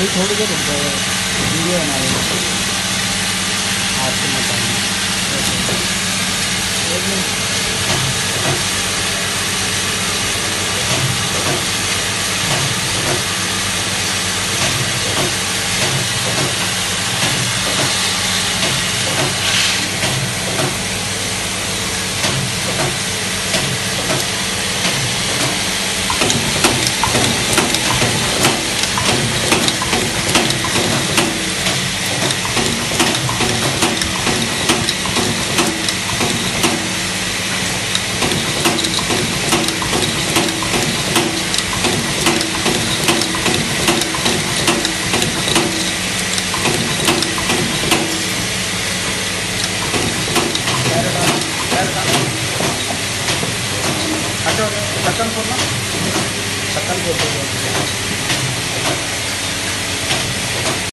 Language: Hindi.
अभी थोड़ी देर रुक जाएगा, वीडियो बना लेंगे आपको बताएंगे। एक मिनट। ढक्कन खोलना, ढक्कन खोल दो।